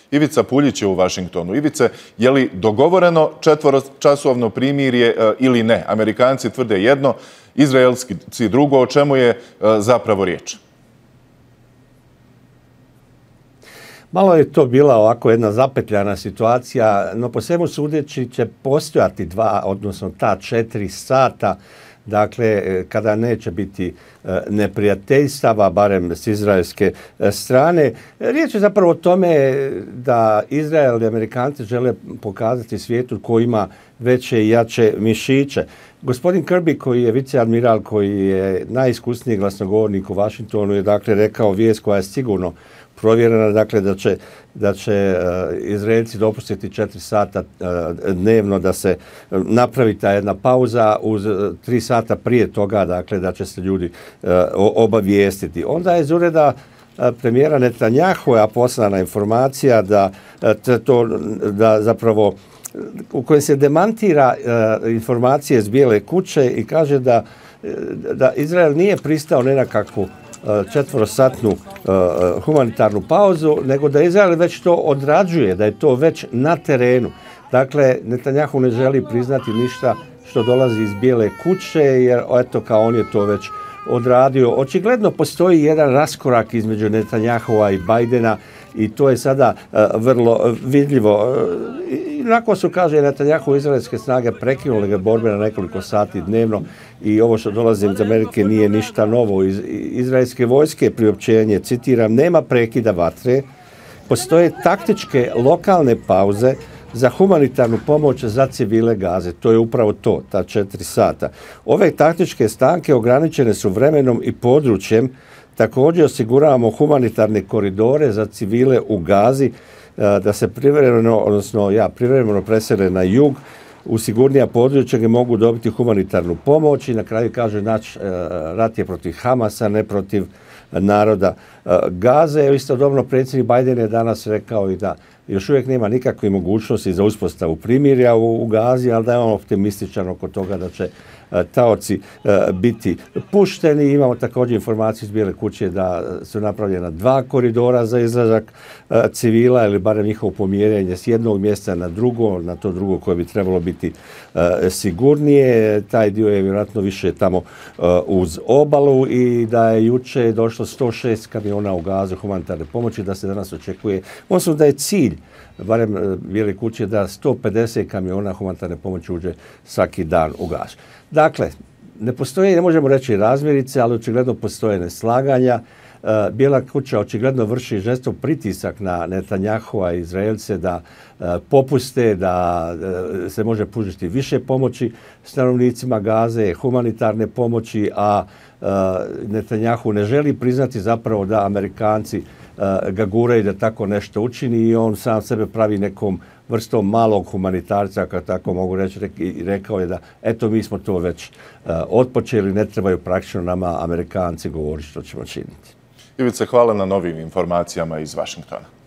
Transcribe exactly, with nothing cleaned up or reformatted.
Ivica Puljić je u Vašingtonu. Ivice, je li dogovoreno četvoročasovno primirje ili ne? Amerikanci tvrde jedno, Izraelci drugo. O čemu je zapravo riječ? Malo je to bila ovako jedna zapetljana situacija, no po svemu sudeći će postojati dva, odnosno ta četiri sata, dakle, kada neće biti neprijateljstava, barem s izraelske strane. Riječ je zapravo o tome da Izrael i Amerikanci žele pokazati svijetu ko ima veće i jače mišiće. Gospodin Kirby, koji je viceadmiral, koji je najiskusniji glasnogovornik u Vašingtonu, je dakle rekao vijest koja je sigurno provjerena, dakle da će, da će uh, Izraelci dopustiti četiri sata uh, dnevno da se napravi ta jedna pauza uz uh, tri sata prije toga, dakle da će se ljudi uh, obavijestiti. Onda je iz ureda uh, premijera Netanjahua poslana informacija da, uh, to, da zapravo u kojoj se demantira uh, informacije iz Bijele kuće i kaže da, uh, da Izrael nije pristao ne na kakvu četvorosatnu uh, humanitarnu pauzu, nego da Izrael već to odrađuje, da je to već na terenu. Dakle, Netanjahu ne želi priznati ništa što dolazi iz Bijele kuće, jer eto kao on je to već odradio. Očigledno postoji jedan raskorak između Netanjahua i Bajdena i to je sada uh, vrlo vidljivo. I nakon su, kaže Netanjahu, izraelske snage prekinule ga borbe na nekoliko sati dnevno i ovo što dolazi iz Amerike nije ništa novo. Iz izraelske vojske priopćenje, citiram, nema prekida vatre, postoje taktičke lokalne pauze za humanitarnu pomoć za civile Gaze. To je upravo to, ta četiri sata. Ove taktičke stanke ograničene su vremenom i područjem. Također osiguravamo humanitarne koridore za civile u Gazi da se privremeno, odnosno ja, privremeno presele na jug u sigurnija područja gdje mogu dobiti humanitarnu pomoć i na kraju kaže naš rat je protiv Hamasa, ne protiv naroda Gaze. Istodobno predsjednik Biden je danas rekao i da još uvijek nema nikakve mogućnosti za uspostavu primirja u, u Gazi, ali da je on optimističan oko toga da će taoci biti pušteni. Imamo također informaciju iz Bijele kuće da su napravljena dva koridora za izlazak civila ili barem njihovo pomjerenje s jednog mjesta na drugo, na to drugo koje bi trebalo biti sigurnije. Taj dio je vjerojatno više tamo uz obalu i da je juče došlo sto šest kamiona u Gazu humanitarne pomoći, da se danas očekuje, odnosno da je cilj barem Bijele kuće da sto pedeset kamiona humanitarne pomoći uđe svaki dan u Gazu. Dakle, ne postoje, ne možemo reći razmirice, ali očigledno postoje neslaganja. Bijela kuća očigledno vrši žestok pritisak na Netanjahua i Izraelce da popuste, da se može pružiti više pomoći stanovnicima Gaze, humanitarne pomoći, a Netanjahu ne želi priznati zapravo da Amerikanci ga guraju da tako nešto učini i on sam sebe pravi nekom vrstom malog humanitarca, ako tako mogu reći, i rekao je da eto mi smo to već uh, otpočeli, ne trebaju praktično nama Amerikanci govoriti što ćemo činiti. Ivice, hvala na novim informacijama iz Vašingtona.